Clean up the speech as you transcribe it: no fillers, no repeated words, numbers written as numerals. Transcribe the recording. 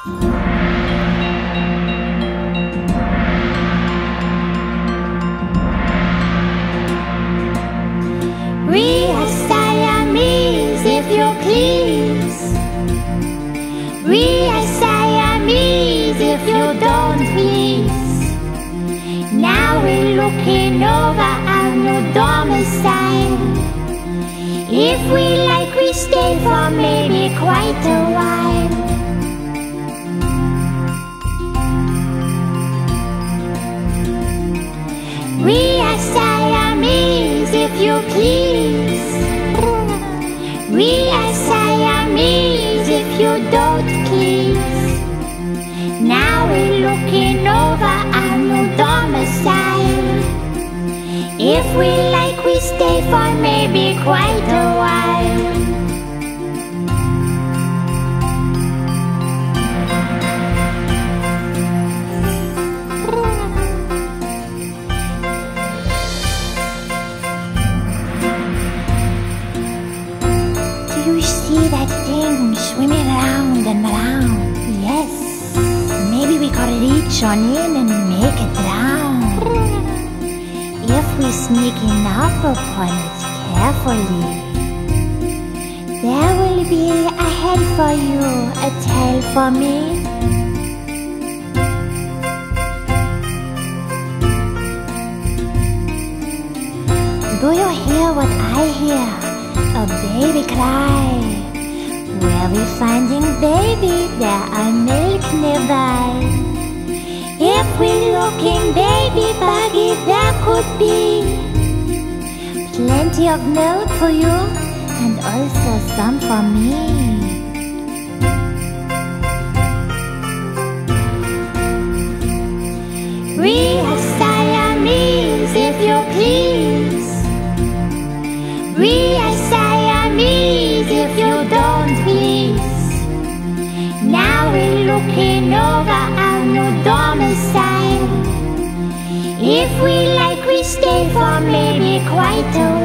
We are Siamese, if you please. We are Siamese, if you don't please. Now we're looking over our new domicile. If we like, we stay for maybe quite a while. We are Siamese, if you please. We are Siamese, if you don't please. Now we're looking over our new domicile. If we like, we stay for maybe quite a while. Do you see that thing swimming round and round? Yes. Maybe we could reach on in and make it drown. If we sneaking up upon it carefully, there will be a head for you, a tail for me. Do you hear what I hear? A baby cry. Where we finding baby, there are milk nearby. If we're looking baby buggy, there could be plenty of milk for you, and also some for me. We are Siamese, if you please. We are Siamese, if you don't please. Now we're looking over our new domicile. If we like, we stay for maybe quite a